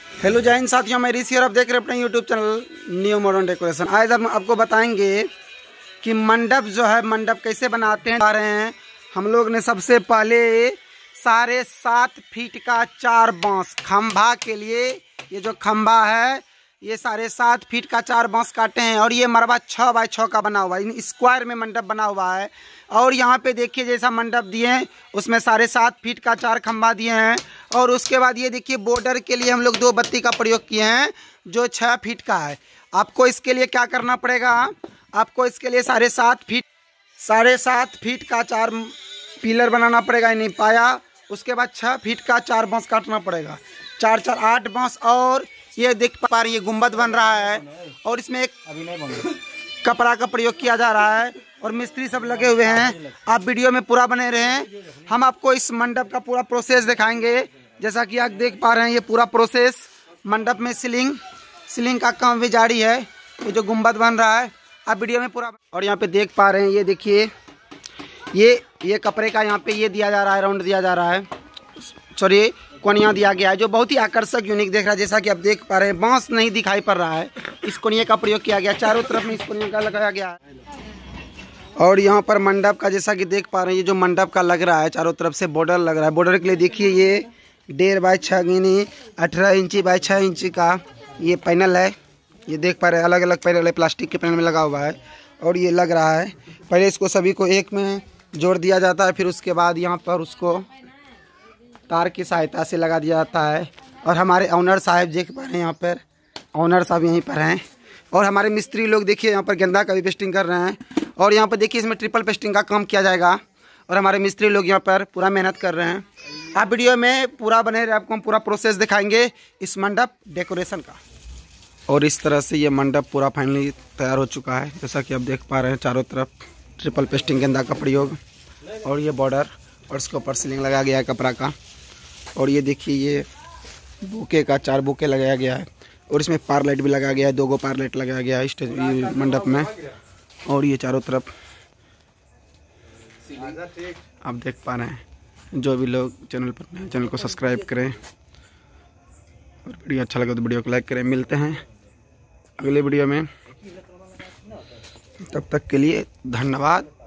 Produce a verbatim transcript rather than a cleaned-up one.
Hello जय हिंद साथियों, मैं ऋषि और आप देख रहे हैं अपने YouTube channel new modern decoration. आज हम आपको बताएंगे कि मंडप जो है मंडप कैसे बनाते हैं। आ रहे हैं हम लोग ने सबसे पहले साढ़े सात फीट का चार बांस खंभा के लिए, ये जो खंभा है ये साढ़े सात फीट का चार बांस काटे हैं और ये मरबा छः बाई छः का बना हुआ है, स्क्वायर में मंडप बना हुआ है। और यहाँ पे देखिए जैसा मंडप दिए हैं उसमें साढ़े सात फीट का चार खंभा दिए हैं। और उसके बाद ये देखिए बॉर्डर के लिए हम लोग दो बत्ती का प्रयोग किए हैं जो छः फीट का है। आपको इसके लिए क्या करना पड़ेगा, आपको इसके लिए साढ़े सात फीट साढ़े सात फीट का चार पिलर बनाना पड़ेगा, नहीं पाया। उसके बाद छः फीट का चार बांस काटना पड़ेगा, चार चार आठ बांस। और ये देख पा रही है गुंबद बन रहा है और इसमें एक कपड़ा का प्रयोग किया जा रहा है और मिस्त्री सब लगे हुए हैं। आप वीडियो में पूरा बने रहें, हम आपको इस मंडप का पूरा प्रोसेस दिखाएंगे। जैसा कि आप देख पा रहे हैं ये पूरा प्रोसेस मंडप में सीलिंग सीलिंग का काम भी जारी है। ये जो गुंबद बन रहा है आप वीडियो में पूरा। और यहाँ पे देख पा रहे हैं ये देखिए ये ये कपड़े का यहाँ पे ये दिया जा रहा है, राउंड दिया जा रहा है, सॉरी कोनिया दिया गया है जो बहुत ही आकर्षक यूनिक देख रहा है। जैसा कि आप देख पा रहे हैं बांस नहीं दिखाई पड़ रहा है, इस कोनिया का प्रयोग किया गया, चारों तरफ में इस कोनिया का लगाया गया है। और यहाँ पर मंडप का जैसा कि देख पा रहे हैं ये जो मंडप का लग रहा है चारों तरफ से बॉर्डर लग रहा है। बॉर्डर के लिए देखिए ये डेढ़ बाई छः गिनी अठारह इंची बाई छः इंची का ये पैनल है। ये देख पा रहे हैं अलग अलग पैनल है, प्लास्टिक के पैनल में लगा हुआ है और ये लग रहा है। पहले इसको सभी को एक में जोड़ दिया जाता है, फिर उसके बाद यहाँ पर उसको तार की सहायता से लगा दिया जाता है। और हमारे ऑनर साहब देख पा रहे हैं यहाँ पर, ऑनर साहब यहीं पर हैं। और हमारे मिस्त्री लोग देखिए यहाँ पर गेंदा का भी पेस्टिंग कर रहे हैं। और यहाँ पर देखिए इसमें ट्रिपल पेस्टिंग का काम किया जाएगा और हमारे मिस्त्री लोग यहाँ पर पूरा मेहनत कर रहे हैं। आप वीडियो में पूरा बने रहे, आपको हम पूरा प्रोसेस दिखाएंगे इस मंडप डेकोरेशन का। और इस तरह से ये मंडप पूरा फाइनली तैयार हो चुका है। जैसा कि आप देख पा रहे हैं चारों तरफ ट्रिपल पेस्टिंग गेंदा का प्रयोग और ये बॉर्डर और इसके ऊपर सीलिंग लगाया गया है कपड़ा का। और ये देखिए ये बुके का चार बुके लगाया गया है और इसमें पार लाइट भी लगाया गया है, दो गो पार लाइट लगाया गया है स्टेज मंडप में। और ये चारों तरफ आप देख पा रहे हैं। जो भी लोग चैनल पर नए चैनल को सब्सक्राइब करें और वीडियो अच्छा लगे तो वीडियो को लाइक करें। मिलते हैं अगले वीडियो में, तब तक के लिए धन्यवाद।